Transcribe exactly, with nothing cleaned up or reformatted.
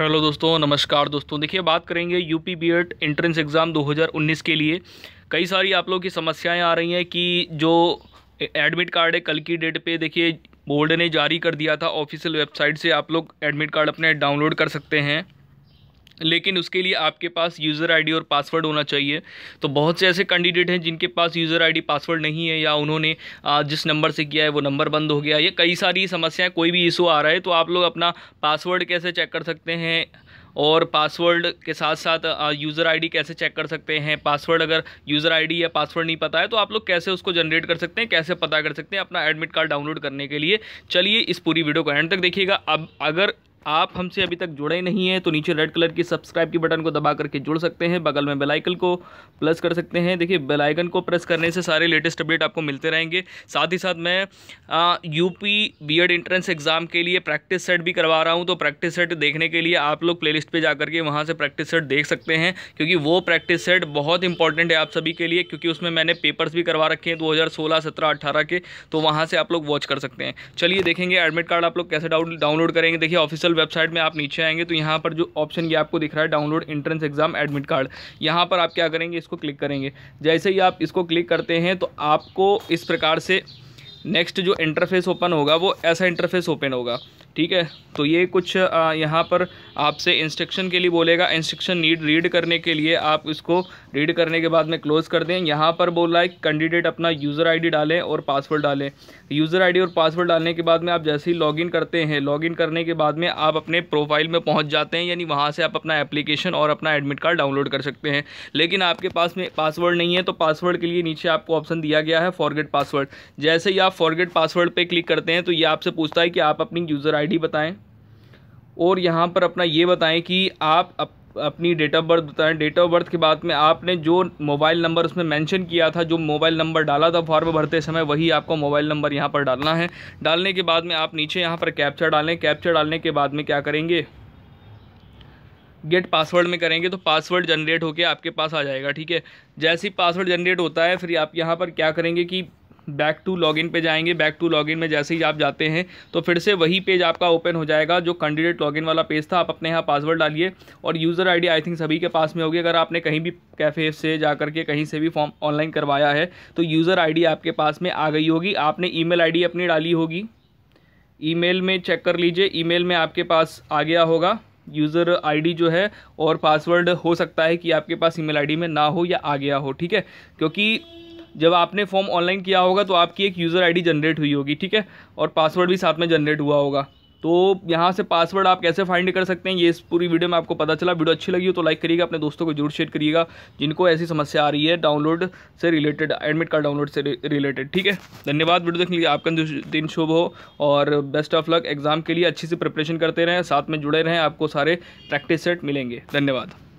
Hello दोस्तों, नमस्कार दोस्तों। देखिए, बात करेंगे यूपी बीएड एंट्रेंस एग्ज़ाम दो हज़ार उन्नीस के लिए। कई सारी आप लोगों की समस्याएं आ रही हैं कि जो एडमिट कार्ड है कल की डेट पे देखिए बोर्ड ने जारी कर दिया था, ऑफिशियल वेबसाइट से आप लोग एडमिट कार्ड अपने डाउनलोड कर सकते हैं, लेकिन उसके लिए आपके पास यूज़र आईडी और पासवर्ड होना चाहिए। तो बहुत से ऐसे कैंडिडेट हैं जिनके पास यूज़र आईडी पासवर्ड नहीं है, या उन्होंने जिस नंबर से किया है वो नंबर बंद हो गया। ये कई सारी समस्याएं, कोई भी इशू आ रहा है, तो आप लोग अपना पासवर्ड कैसे चेक कर सकते हैं और पासवर्ड के साथ साथ यूज़र आईडी कैसे चेक कर सकते हैं। पासवर्ड अगर यूज़र आईडी या पासवर्ड नहीं पता है तो आप लोग कैसे उसको जनरेट कर सकते हैं, कैसे पता कर सकते हैं अपना एडमिट कार्ड डाउनलोड करने के लिए। चलिए इस पूरी वीडियो को एंड तक देखिएगा। अब अगर आप हमसे अभी तक जुड़े नहीं हैं तो नीचे रेड कलर की सब्सक्राइब की बटन को दबा करके जुड़ सकते हैं, बगल में बेल आइकन को प्रेस कर सकते हैं। देखिए, बेल आइकन को प्रेस करने से सारे लेटेस्ट अपडेट आपको मिलते रहेंगे। साथ ही साथ मैं यूपी बीएड एंट्रेंस एग्ज़ाम के लिए प्रैक्टिस सेट भी करवा रहा हूं, तो प्रैक्टिस सेट देखने के लिए आप लोग प्लेलिस्ट पे जा करके वहां से प्रैक्टिस सेट देख सकते हैं, क्योंकि वो प्रैक्टिस सेट बहुत इंपॉर्टेंट है आप सभी के लिए, क्योंकि उसमें मैंने पेपर्स भी करवा रखे हैं दो हज़ार सोलह सत्रह अट्ठारह के, तो वहाँ से आप लोग वॉच कर सकते हैं। चलिए देखेंगे एडमिट कार्ड आप लोग कैसे डाउनलोड करेंगे। देखिए, ऑफिशियल वेबसाइट में आप नीचे आएंगे तो यहाँ पर जो ऑप्शन ये आपको दिख रहा है download entrance exam admit card, यहाँ पर आप क्या करेंगे, इसको क्लिक करेंगे। जैसे ही आप इसको क्लिक करते हैं तो आपको इस प्रकार से नेक्स्ट जो इंटरफेस ओपन होगा वो ऐसा इंटरफेस ओपन होगा, ठीक है। तो ये कुछ यहाँ पर आपसे इंस्ट्रक्शन के लिए बोलेगा, इंस्ट्रक्शन नीड रीड करने के लिए आप इसको रीड करने के बाद में क्लोज कर दें। यहाँ पर बोल रहा है कैंडिडेट अपना यूज़र आईडी डालें और पासवर्ड डालें। यूज़र आईडी और पासवर्ड डालने के बाद में आप जैसे ही लॉगिन करते हैं, लॉगिन करने के बाद में आप अपने प्रोफाइल में पहुँच जाते हैं, यानी वहाँ से आप अपना एप्लीकेशन और अपना एडमिट कार्ड डाउनलोड कर सकते हैं। लेकिन आपके पास में पासवर्ड नहीं है तो पासवर्ड के लिए नीचे आपको ऑप्शन दिया गया है फॉरगेट पासवर्ड। जैसे ही आप फॉरगेट पासवर्ड पर क्लिक करते हैं तो ये आपसे पूछता है कि आप अपनी यूज़र आईडी बताएं और यहाँ पर अपना ये बताएं कि आप अप, अपनी डेट ऑफ बर्थ बताएं। डेट ऑफ बर्थ के बाद में आपने जो मोबाइल नंबर उसमें मेंशन किया था, जो मोबाइल नंबर डाला था फॉर्म भरते समय, वही आपको मोबाइल नंबर यहाँ पर डालना है। डालने के बाद में आप नीचे यहाँ पर कैप्चा डालें। कैप्चा डालने के बाद में क्या करेंगे, गेट पासवर्ड में करेंगे तो पासवर्ड जनरेट होकर आपके पास आ जाएगा, ठीक है। जैसे ही पासवर्ड जनरेट होता है फिर आप यहाँ पर क्या करेंगे कि बैक टू लॉगिन पे जाएंगे। बैक टू लॉगिन में जैसे ही आप जाते हैं तो फिर से वही पेज आपका ओपन हो जाएगा जो कैंडिडेट लॉगिन वाला पेज था। आप अपने यहाँ पासवर्ड डालिए और यूज़र आईडी आई थिंक सभी के पास में होगी। अगर आपने कहीं भी कैफ़े से जा करके कहीं से भी फॉर्म ऑनलाइन करवाया है तो यूज़र आईडी आपके पास में आ गई होगी। आपने ईमेल आईडी अपनी डाली होगी, ईमेल में चेक कर लीजिए, ईमेल में आपके पास आ गया होगा यूज़र आईडी जो है, और पासवर्ड हो सकता है कि आपके पास ईमेल आईडी में ना हो या आ गया हो, ठीक है। क्योंकि जब आपने फॉर्म ऑनलाइन किया होगा तो आपकी एक यूज़र आईडी जनरेट हुई होगी, ठीक है, और पासवर्ड भी साथ में जनरेट हुआ होगा। तो यहाँ से पासवर्ड आप कैसे फाइंड कर सकते हैं ये इस पूरी वीडियो में आपको पता चला। वीडियो अच्छी लगी हो तो लाइक करिएगा, अपने दोस्तों को जरूर शेयर करिएगा जिनको ऐसी समस्या आ रही है डाउनलोड से रिलेटेड, एडमिट कार्ड डाउनलोड से रिलेटेड, ठीक है। धन्यवाद वीडियो देखने के लिए। आपका दिन शुभ हो और बेस्ट ऑफ लक। एग्जाम के लिए अच्छी से प्रिपरेशन करते रहें, साथ में जुड़े रहें, आपको सारे प्रैक्टिस सेट मिलेंगे। धन्यवाद।